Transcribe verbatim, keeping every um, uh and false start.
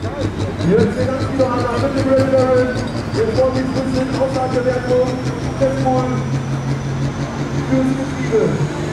Hier ist der ganz wieder an der Mitte Red Baron. Jetzt wollen die Früchte außerhalb der Wertung. Red Bull fürs Getriebe.